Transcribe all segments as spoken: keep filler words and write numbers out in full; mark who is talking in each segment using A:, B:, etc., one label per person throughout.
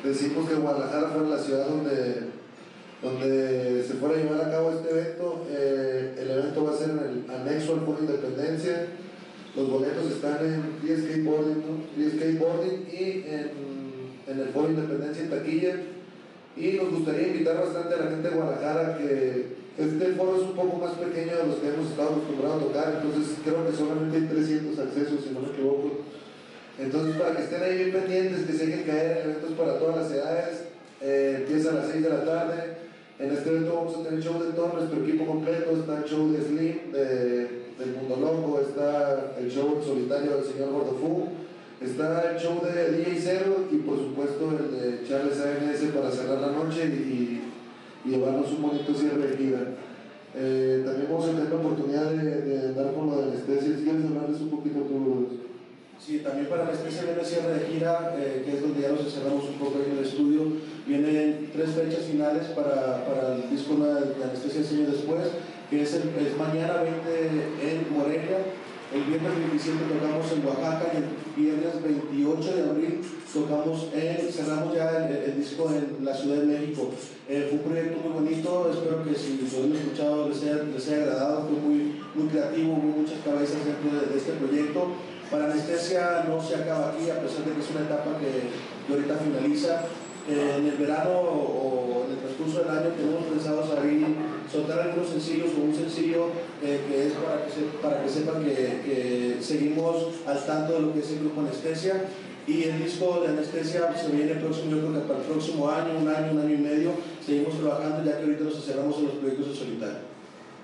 A: decidimos que Guadalajara fuera la ciudad donde, donde se fuera a llevar a cabo este evento. Eh, el evento va a ser en el anexo al Foro Independencia. Los boletos están en Free Skateboarding, ¿no? Free Skateboarding y en, en el Foro Independencia en taquilla. Y nos gustaría invitar bastante a la gente de Guadalajara, que este foro es un poco más pequeño de los que hemos estado acostumbrados a tocar, entonces creo que solamente hay trescientos accesos, si no me equivoco. Entonces, para que estén ahí bien pendientes, que se dejen caer en eventos para todas las edades. Eh, empieza a las seis de la tarde. En este evento vamos a tener show de todo nuestro equipo completo. Está el show de Slim, de, del Mundo Loco, está el show solitario del señor Gordofu, está el show de D J Zero y por supuesto el de Charles A N S para cerrar la noche y, y llevarnos un bonito cierre de gira. Eh, también vamos a tener la oportunidad de, de dar con lo de anestesia. Si quieres hablarles un poquito tú.
B: Sí, también para anestesia viene cierre de gira, eh, que es donde ya nos encerramos un poco ahí en el estudio. Vienen tres fechas finales para, para el disco de anestesia de Señor Después, que es, el, es mañana veinte en Morelia, el viernes veintisiete tocamos en Oaxaca y el viernes veintiocho de abril tocamos en, cerramos ya el, el disco en la Ciudad de México. Eh, fue un proyecto muy bonito, espero que si lo han escuchado les haya, les haya agradado, fue muy, muy creativo, hubo muchas cabezas dentro de, de este proyecto. Para anestesia no se acaba aquí, a pesar de que es una etapa que, que ahorita finaliza. Eh, en el verano o en el transcurso del año tenemos pensado salir, soltar algunos sencillos o un sencillo eh, que es para que, se, para que sepan que, que seguimos al tanto de lo que es el grupo Anestesia. Y el disco de Anestesia se viene próximo, yo creo que para el próximo año, un año, un año y medio, seguimos trabajando ya que ahorita nos encerramos en los proyectos en solitario.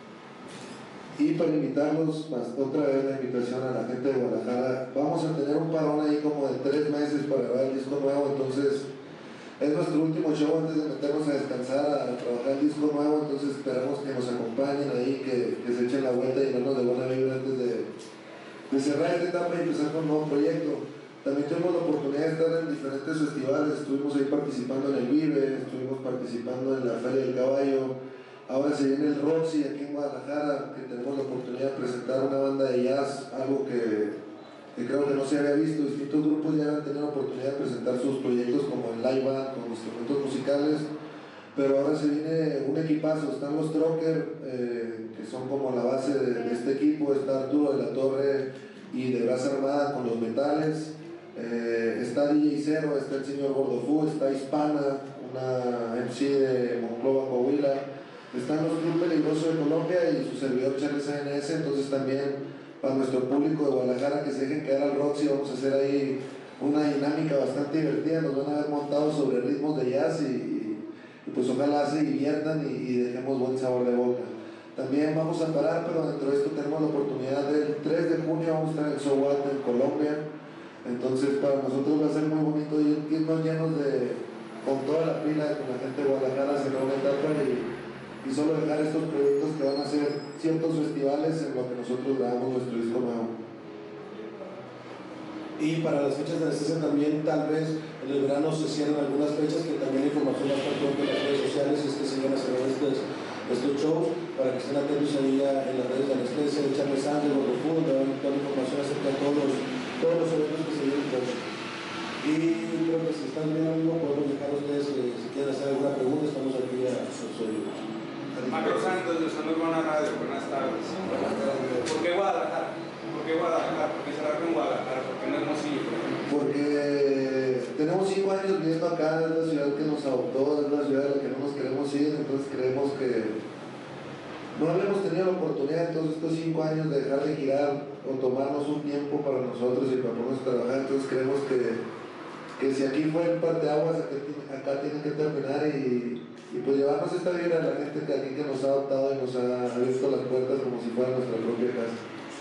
A: Y para invitarlos, más otra vez la invitación a la gente de Guadalajara, vamos a tener un parón ahí como de tres meses para grabar el disco nuevo, entonces es nuestro último show antes de meternos a descansar, a trabajar el disco nuevo, entonces esperamos que nos acompañen ahí, que, que se echen la vuelta y darnos de buena vibra antes de, de cerrar esta etapa y empezar con un nuevo proyecto. También tuvimos la oportunidad de estar en diferentes festivales, estuvimos ahí participando en el Vive, estuvimos participando en la Feria del Caballo. Ahora se viene el Roxy aquí en Guadalajara, que tenemos la oportunidad de presentar una banda de jazz, algo que, que creo que no se había visto. Distintos grupos ya han tenido la oportunidad de presentar sus proyectos como el live band, con instrumentos musicales, pero ahora se viene un equipazo. Están los Trocker, eh, que son como la base de, de este equipo. Está Arturo de la Torre y de Brasa Armada con los metales. Eh, está D J Zero, está el señor Gordofu, está Hispana, una M C de Monclova, Coahuila. Están los Club Peligroso de Colombia y su servidor Charles A N S. Entonces también para nuestro público de Guadalajara que se dejen caer al Roxy, vamos a hacer ahí una dinámica bastante divertida. Nos van a ver montados sobre ritmos de jazz y, y, y pues ojalá se diviertan y, y dejemos buen sabor de boca. También vamos a parar, pero dentro de esto tenemos la oportunidad del tres de junio, vamos a estar en el SoWat en Colombia. Entonces para nosotros va a ser muy bonito irnos llenos de, con toda la pila, con la gente de Guadalajara, cerrar una etapa y y solo dejar estos proyectos que van a ser ciertos festivales en los que nosotros grabamos nuestro disco nuevo.
B: Y para las fechas de anestesia también, tal vez en el verano se cierran algunas fechas, que también la información va a estar pronto en las redes sociales, es que se van a cerrar estos, estos shows, para que estén atentos ahí en las redes de anestesia, de Charles Sánchez, de Gordofu, donde van a dar información acerca de todos los, todos los eventos que se vienen pronto. Y creo que si están bien, amigo, podemos dejar a ustedes que si quieren hacer alguna pregunta, estamos aquí a su oído.
C: Marcos Santos, de San Urbana Radio, buenas tardes.
B: Buenas tardes.
C: ¿Por qué Guadalajara? ¿Por qué Guadalajara? ¿Por qué cerrar con Guadalajara? ¿Por qué no Hermosillo, por ejemplo?
A: Porque tenemos cinco años viviendo acá, es la ciudad que nos adoptó, es la ciudad a la que no nos queremos ir, entonces creemos que no habíamos tenido la oportunidad en todos estos cinco años de dejar de girar o tomarnos un tiempo para nosotros y para podernos trabajar, entonces creemos que, que si aquí fue el parteaguas, acá, acá tiene que terminar y Y pues llevarnos esta vibra a la gente que aquí que nos ha adoptado y nos ha abierto las puertas como si fuera nuestra propia casa.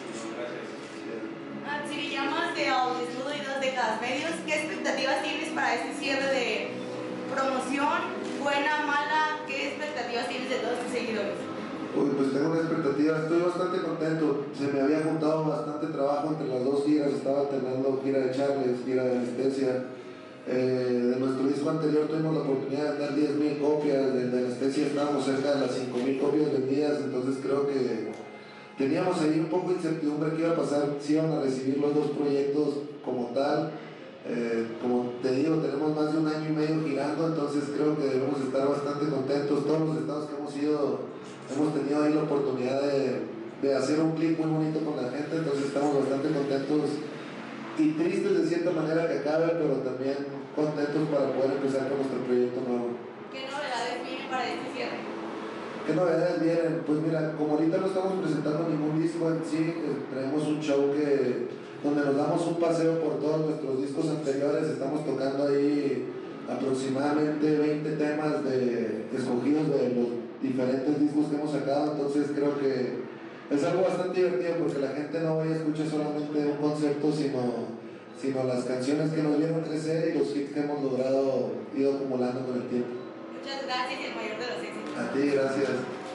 D: Si me llamas de Desnudo y dos décadas medios, ¿qué expectativas tienes para este cierre de promoción? Buena, mala, ¿qué expectativas tienes de todos tus seguidores?
A: Uy, pues tengo una expectativa, estoy bastante contento. Se me había juntado bastante trabajo entre las dos giras, estaba alternando gira de Charles, gira de Anestesia. Eh, de nuestro disco anterior tuvimos la oportunidad de vender diez mil copias, de, de Anestesia estábamos cerca de las cinco mil copias vendidas, entonces creo que teníamos ahí un poco de incertidumbre qué iba a pasar, si iban a recibir los dos proyectos como tal. Eh, como te digo, tenemos más de un año y medio despegando, entonces creo que debemos estar bastante contentos. Todos los estados que hemos ido, hemos tenido ahí la oportunidad de, de hacer un clip muy bonito con la gente, entonces estamos bastante contentos y tristes de cierta manera que acabe, pero también contentos para poder empezar con nuestro proyecto nuevo.
D: ¿Qué novedades vienen para este cierre?
A: ¿Qué novedades vienen? Pues mira, como ahorita no estamos presentando ningún disco en sí, traemos un show que, donde nos damos un paseo por todos nuestros discos anteriores, estamos tocando ahí aproximadamente veinte temas de, escogidos de los diferentes discos que hemos sacado, entonces creo que es algo bastante divertido porque la gente no vaya a escuchar solamente un concepto, sino, sino las canciones que nos vieron crecer y los hits que hemos logrado ido acumulando con el tiempo.
D: Muchas gracias y el mayor de los éxitos.
A: A ti, gracias.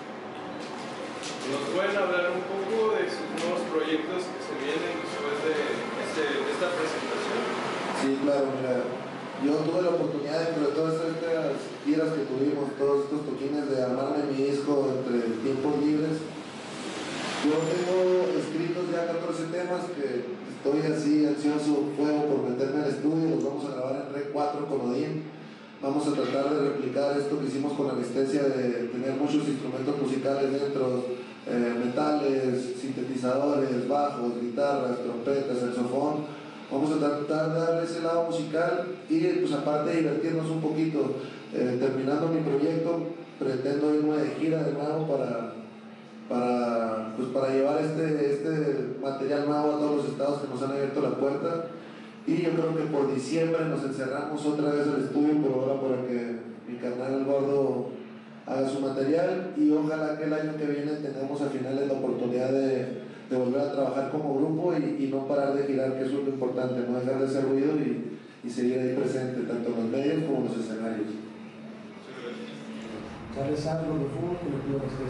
C: ¿Nos pueden hablar un poco de sus nuevos proyectos que se vienen después de, este, de esta presentación?
A: Sí, claro, mira, yo tuve la oportunidad dentro de todas estas giras que tuvimos, todos estos toquines de armarme mi disco entre tiempos libres. Yo tengo escritos ya catorce temas que estoy así ansioso, fuego por meterme al estudio, los vamos a grabar en Rec cuatro con Odín. Vamos a tratar de replicar esto que hicimos con Anestesia, de tener muchos instrumentos musicales dentro, eh, metales, sintetizadores, bajos, guitarras, trompetas, saxofón. Vamos a tratar de darle ese lado musical y pues aparte de divertirnos un poquito. Eh, terminando mi proyecto, pretendo irme de gira de nuevo para... Para, pues para llevar este, este material nuevo a todos los estados que nos han abierto la puerta, y yo creo que por diciembre nos encerramos otra vez al estudio, pero ahora para que mi carnal el gordo haga su material, y ojalá que el año que viene tengamos a finales la oportunidad de, de volver a trabajar como grupo y, y no parar de girar, que eso es lo importante, no dejar de hacer ruido y, y seguir ahí presente tanto en los medios como en los escenarios.
B: Charles Sandro de Fútbol, colectivo